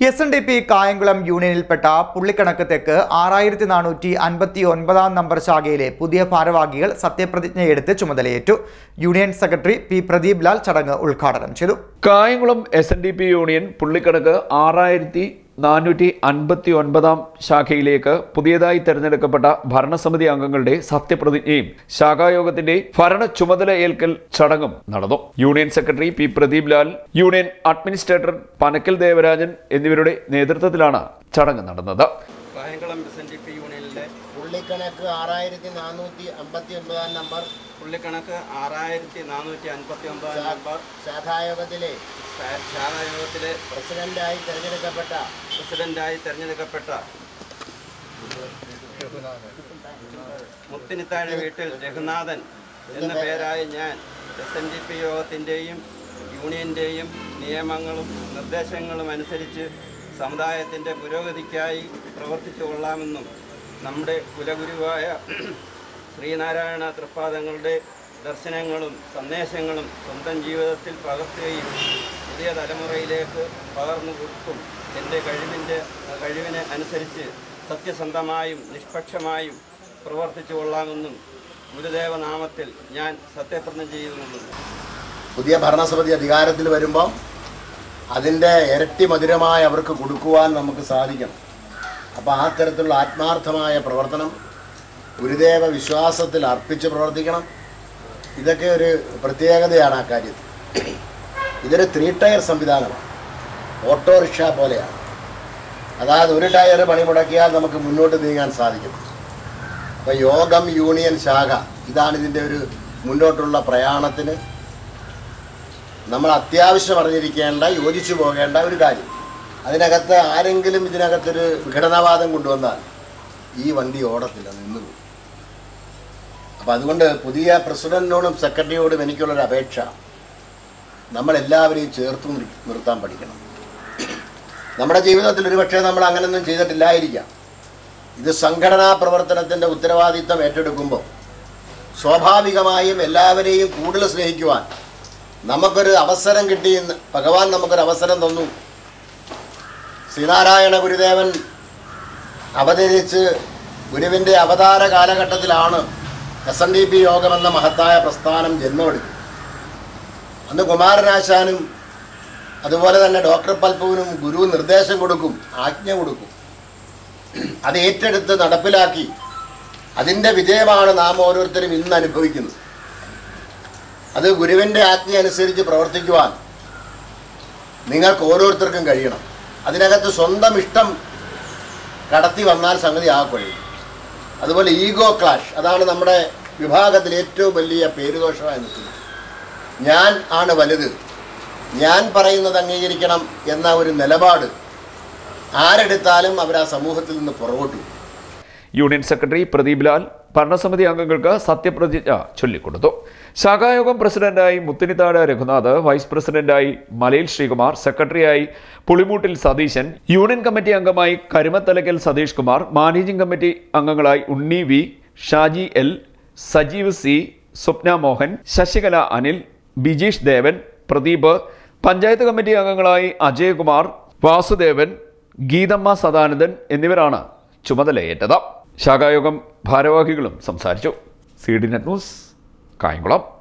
എസ്.എൻ.ഡി.പി കായംകുളം യൂണിയനിൽപ്പെട്ട പുള്ളിക്കണക്ക് തെക്ക് 6459 നമ്പർ ശാഖയിലെ പുതിയ ഭാരവാഹികൾ സത്യപ്രതിജ്ഞയെടുത്ത് ചുമതലയേറ്റു. Union secretary P Pradeep Lal ചടങ്ങ് ഉദ്ഘാടനം ചെയ്തു. കായംകുളം എസ്.എൻ.ഡി.പി യൂണിയൻ പുള്ളിക്കണക്ക് 6459 ശാഖയിലേക്ക് പുതിയതായി തെരഞ്ഞെടുക്കപ്പെട്ട ഭരണസമിതി അംഗങ്ങളുടെ സത്യപ്രതിജ്ഞയും ശാഖായോഗത്തിന്റെ ഭരണ ചുമതല ഏൽക്കൽ ചടങ്ങും നടന്നു. Union secretary P Pradeep Lal, union administrator Panakkal Devarajan എന്നിവരുടെ നേതൃത്വത്തിലാണ് ചടങ്ങ് നടന്നത്. കായംകുളം എസ്.എൻ.ഡി.പി യൂണിയനിലെ പുള്ളിക്കണക്ക് 6459 നമ്പർ പുള്ളിക്കണക്ക് 6459 നമ്പർ ശാഖായോഗത്തിലെ പ്രസിഡന്റായി തെരഞ്ഞെടുക്കപ്പെട്ട മുത്തിനിത്താഴ് വീട്ടിൽ രഘുനാഥൻ എന്ന പേരായ ഞാൻ എസ്.എൻ.ഡി.പി യോഗത്തിൻ്റെയും യൂണിയൻ്റെയും നിയമങ്ങളും നിർദ്ദേശങ്ങളും അനുസരിച്ച് സമുദായത്തിൻ്റെ പുരോഗതിക്കായി പ്രവർത്തിച്ചു കൊള്ളാമെന്നും നമ്മുടെ കുലഗുരുവായ ശ്രീനാരായണ തൃപ്പാദങ്ങളുടെ ദർശനങ്ങളും സന്ദേശങ്ങളും സ്വന്തം ജീവിതത്തിൽ പകർത്തുകയും പുതിയ തലമുറയിലേക്ക് പകർന്നു കൊടുക്കും എൻ്റെ കഴിവിനെ അനുസരിച്ച് സത്യസന്ധമായും നിഷ്പക്ഷമായും പ്രവർത്തിച്ചു കൊള്ളാമെന്നും ഗുരുദേവ നാമത്തിൽ ഞാൻ സത്യപ്രതിജ്ഞ ചെയ്യുന്നുള്ളൂ. പുതിയ ഭരണസമിതി അധികാരത്തിൽ വരുമ്പോൾ അതിൻ്റെ ഇരട്ടി മധുരമായി അവർക്ക് കൊടുക്കുവാൻ നമുക്ക് സാധിക്കണം. അപ്പോൾ ആ തരത്തിലുള്ള ആത്മാർത്ഥമായ പ്രവർത്തനം ഗുരുദേവ വിശ്വാസത്തിൽ അർപ്പിച്ച് പ്രവർത്തിക്കണം. ഇതൊക്കെ ഒരു പ്രത്യേകതയാണ് ആ കാര്യത്തിൽ. ഇതൊരു 3 ടയർ സംവിധാനമാണ്, ഓട്ടോറിക്ഷ പോലെയാണ്. അതായത് ഒരു ടയർ പണിമുടക്കിയാൽ നമുക്ക് മുന്നോട്ട് നീങ്ങാൻ സാധിക്കും. അപ്പോൾ യോഗം യൂണിയൻ ശാഖ ഇതാണ് ഇതിൻ്റെ ഒരു മുന്നോട്ടുള്ള പ്രയാണത്തിന് നമ്മൾ അത്യാവശ്യം അറിഞ്ഞിരിക്കേണ്ട, യോജിച്ചു പോകേണ്ട ഒരു കാര്യം. അതിനകത്ത് ആരെങ്കിലും ഇതിനകത്തൊരു വിഘടനവാദം കൊണ്ടുവന്നാൽ ഈ വണ്ടി ഓടത്തില്ല, നിന്നുപോകും. അപ്പം അതുകൊണ്ട് പുതിയ പ്രസിഡന്റിനോടും സെക്രട്ടറിയോടും എനിക്കുള്ളൊരു അപേക്ഷ, നമ്മളെല്ലാവരെയും ചേർത്ത് നിർത്താൻ പഠിക്കണം. നമ്മുടെ ജീവിതത്തിൽ ഒരുപക്ഷെ നമ്മൾ അങ്ങനെയൊന്നും ചെയ്തിട്ടില്ലായിരിക്കാം. ഇത് സംഘടനാ പ്രവർത്തനത്തിൻ്റെ ഉത്തരവാദിത്തം ഏറ്റെടുക്കുമ്പോൾ സ്വാഭാവികമായും എല്ലാവരെയും കൂടുതൽ സ്നേഹിക്കുവാൻ നമുക്കൊരു അവസരം കിട്ടിയെന്ന് ഭഗവാൻ നമുക്കൊരു അവസരം തന്നു. ശ്രീനാരായണ ഗുരുദേവൻ അവതരിച്ച് ഗുരുവിൻ്റെ അവതാര കാലഘട്ടത്തിലാണ് എസ്.എൻ.ഡി.പി യോഗമെന്ന മഹത്തായ പ്രസ്ഥാനം ജന്മമെടുക്കും. അന്ന് കുമാരനാശാനും അതുപോലെ തന്നെ ഡോക്ടർ പൽപ്പുവിനും ഗുരു നിർദ്ദേശം കൊടുക്കും, ആജ്ഞ കൊടുക്കും. അത് ഏറ്റെടുത്ത് നടപ്പിലാക്കി അതിൻ്റെ വിജയമാണ് നാം ഓരോരുത്തരും ഇന്ന് അനുഭവിക്കുന്നത്. അത് ഗുരുവിൻ്റെ ആജ്ഞ അനുസരിച്ച് പ്രവർത്തിക്കുവാൻ നിങ്ങൾക്ക് ഓരോരുത്തർക്കും കഴിയണം. അതിനകത്ത് സ്വന്തം ഇഷ്ടം കടത്തി വന്നാൽ സംഗതി ആകുകയും. അതുപോലെ ഈഗോ ക്ലാഷ്, അതാണ് നമ്മുടെ വിഭാഗത്തിൽ ഏറ്റവും വലിയ പേരുദോഷമായി നിൽക്കുന്നത്. ഞാൻ ആണ് വലുത്, ഞാൻ പറയുന്നത് അംഗീകരിക്കണം എന്ന ഒരു നിലപാട് ആരെടുത്താലും അവർ ആ സമൂഹത്തിൽ നിന്ന് പുറകോട്ടു. യൂണിയൻ സെക്രട്ടറി പ്രദീപ് ലാൽ ഭരണസമിതി അംഗങ്ങൾക്ക് സത്യപ്രതിജ്ഞ ചൊല്ലിക്കൊടുത്തു. ശാഖായോഗം പ്രസിഡന്റായി മുത്തിനിത്താഴ് രഘുനാഥ്, വൈസ് പ്രസിഡന്റായി മലയിൽ ശ്രീകുമാർ, സെക്രട്ടറിയായി പുളിമൂട്ടിൽ സതീശൻ, യൂണിയൻ കമ്മിറ്റി അംഗമായി കരുമത്തലയ്ക്കൽ സതീഷ് കുമാർ, മാനേജിംഗ് കമ്മിറ്റി അംഗങ്ങളായി Unni V, Shaji L, Sajeev C, Swapna Mohan, Sasikala Anil, Bijeesh Devan, Pradeep, panchayat committee അംഗങ്ങളായി അജയകുമാർ, വാസുദേവൻ, ഗീതമ്മ സദാനന്ദൻ എന്നിവരാണ് ചുമതലയേറ്റത്. ശാഖായോഗം ഭാരവാഹികളും സംസാരിച്ചു. CDNet news, Kayamkulam.